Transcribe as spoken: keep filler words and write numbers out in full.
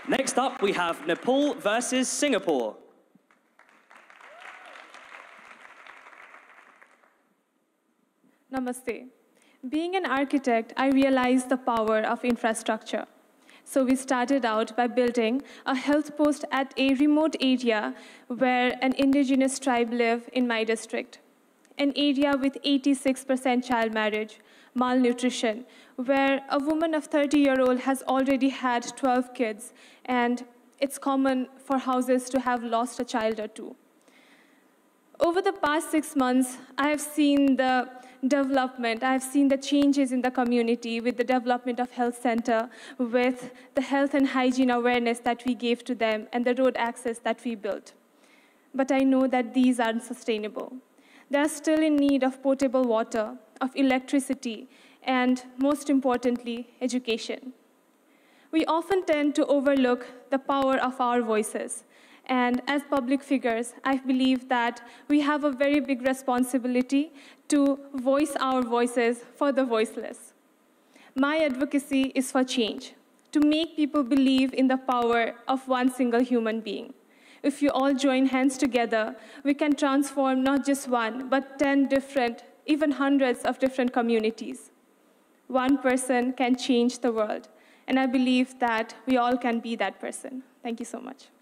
Next up, we have Nepal versus Singapore. Namaste. Being an architect, I realized the power of infrastructure. So we started out by building a health post at a remote area where an indigenous tribe live in my district. An area with eighty-six percent child marriage, malnutrition, where a woman of thirty year old has already had twelve kids, and it's common for houses to have lost a child or two. Over the past six months, I have seen the development, I have seen the changes in the community with the development of health center, with the health and hygiene awareness that we gave to them, and the road access that we built. But I know that these aren't sustainable. They are still in need of potable water, of electricity, and most importantly, education. We often tend to overlook the power of our voices. And as public figures, I believe that we have a very big responsibility to voice our voices for the voiceless. My advocacy is for change, to make people believe in the power of one single human being. If you all join hands together, we can transform not just one, but ten different, even hundreds of different communities. One person can change the world, and I believe that we all can be that person. Thank you so much.